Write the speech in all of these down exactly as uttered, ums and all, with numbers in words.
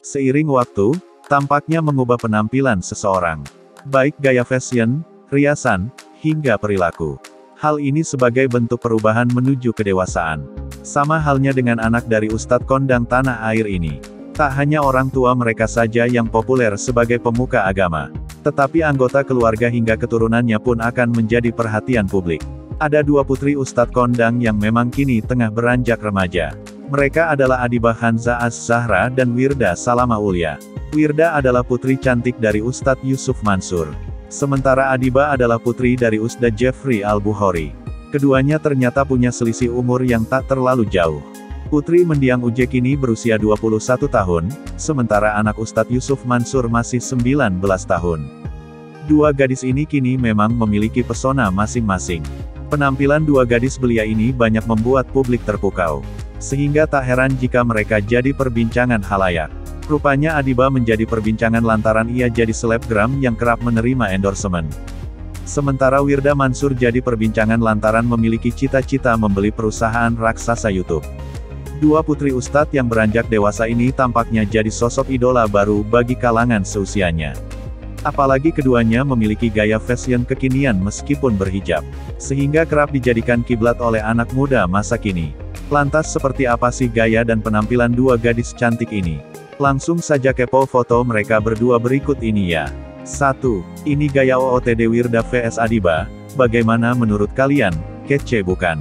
Seiring waktu, tampaknya mengubah penampilan seseorang. Baik gaya fashion, riasan, hingga perilaku. Hal ini sebagai bentuk perubahan menuju kedewasaan. Sama halnya dengan anak dari Ustadz kondang tanah air ini. Tak hanya orang tua mereka saja yang populer sebagai pemuka agama, tetapi anggota keluarga hingga keturunannya pun akan menjadi perhatian publik. Ada dua putri Ustadz kondang yang memang kini tengah beranjak remaja. Mereka adalah Adibah Hanza Az-Zahra dan Wirda Salama Ulya. Wirda adalah putri cantik dari Ustadz Yusuf Mansur. Sementara Adibah adalah putri dari Ustadz Jeffrey Al-Bukhari. Keduanya ternyata punya selisih umur yang tak terlalu jauh. Putri mendiang Uje kini berusia dua puluh satu tahun, sementara anak Ustadz Yusuf Mansur masih sembilan belas tahun. Dua gadis ini kini memang memiliki pesona masing-masing. Penampilan dua gadis belia ini banyak membuat publik terpukau. Sehingga tak heran jika mereka jadi perbincangan halayak. Rupanya Adibah menjadi perbincangan lantaran ia jadi selebgram yang kerap menerima endorsement. Sementara Wirda Mansur jadi perbincangan lantaran memiliki cita-cita membeli perusahaan raksasa YouTube. Dua putri Ustadz yang beranjak dewasa ini tampaknya jadi sosok idola baru bagi kalangan seusianya. Apalagi keduanya memiliki gaya fashion kekinian meskipun berhijab, sehingga kerap dijadikan kiblat oleh anak muda masa kini. Lantas seperti apa sih gaya dan penampilan dua gadis cantik ini? Langsung saja kepo foto mereka berdua berikut ini ya. satu. Ini gaya O O T D Wirda vs Adibah, bagaimana menurut kalian, kece bukan?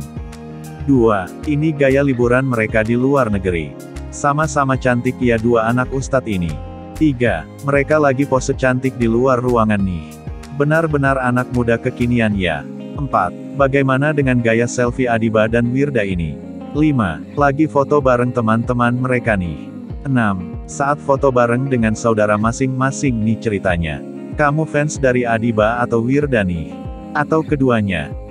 dua. Ini gaya liburan mereka di luar negeri. Sama-sama cantik ya dua anak Ustadz ini. tiga. Mereka lagi pose cantik di luar ruangan nih. Benar-benar anak muda kekinian ya. empat. Bagaimana dengan gaya selfie Adibah dan Wirda ini? lima. Lagi foto bareng teman-teman mereka nih. enam. Saat foto bareng dengan saudara masing-masing nih ceritanya. Kamu fans dari Adibah atau Wirda nih? Atau keduanya?